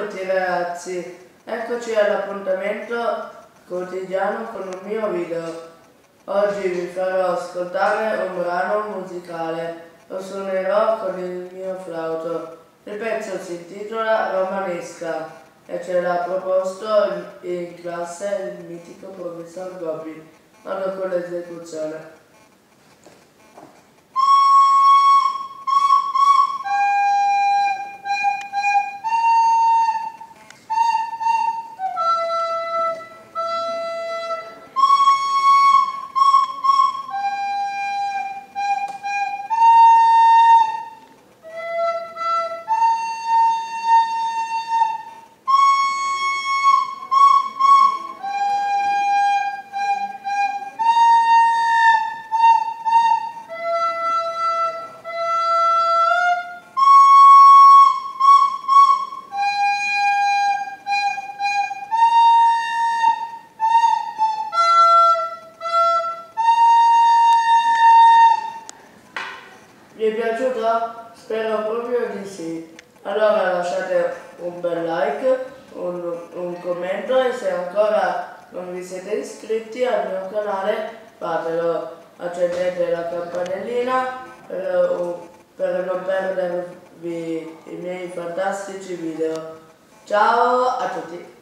tutti ragazzi, eccoci all'appuntamento quotidiano con un mio video. Oggi vi farò ascoltare un brano musicale, lo suonerò con il mio flauto. Il pezzo si intitola Romanesca e ce l'ha proposto in classe il mitico professor Gobbi. Vado con l'esecuzione. Vi è piaciuto? Spero proprio di sì. Allora lasciate un bel like, un commento e se ancora non vi siete iscritti al mio canale fatelo. Accendete la campanellina per non perdervi i miei fantastici video. Ciao a tutti!